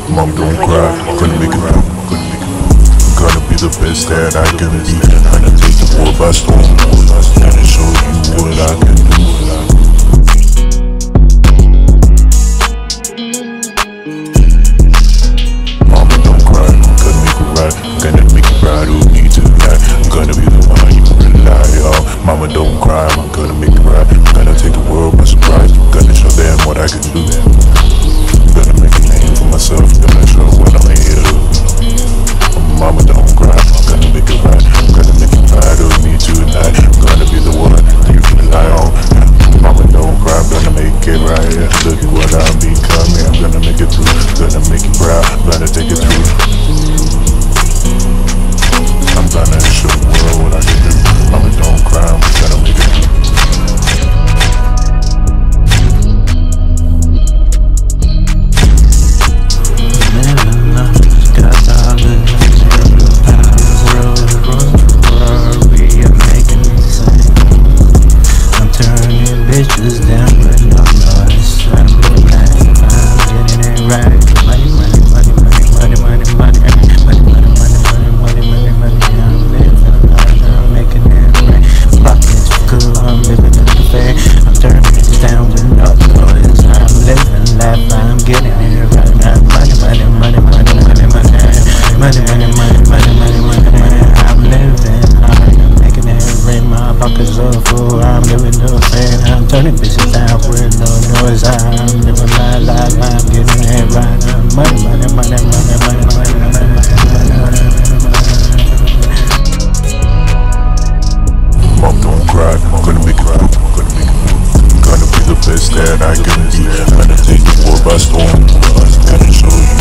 Mom, don't cry, gonna make it through. Gonna be the best that I can be. Gonna take the world by storm. Gonna show you what I can do. Mama, don't cry, gonna make it right. Gonna make it right with me tonight. I'm gonna be the one you rely on. Mama, don't cry, I'm gonna make it right. Gonna take the world by surprise. Gonna show them what I can do. Gonna make a name for myself. Gonna show what I'm here to. Mama, don't cry, gonna make it right. Gonna make it right with me tonight. Gonna be the one you can rely on. Mama, don't cry, I'm gonna make it right. Look at what I'm becoming. I'm gonna make it through. Gonna make it proud. Gonna take it through. I'm gonna show the world what I can do. Mama, don't cry, I'm gonna make it through. Bitches down with no noise. I'm getting it right. Money, money, money, money, money, money, money, money, money, money, money, money, money. I'm living life, I'm making it right. Pockets cool, I'm living in the fair. I'm turning bitches down with no noise. I'm living life, I'm getting it right. Money, money, money, money, money, money, money, money, money, money, money, money, money. I'm living hard, I'm making it right. My pockets are full, I'm living the fair. I'm turning bitches down with no noise. I'm living my life, I'm getting it right. Money, money, money, money, money, money, money, money. Mom, don't cry, gonna make it through. Gonna be the best that I can be. Gonna take the world by storm. Gonna show you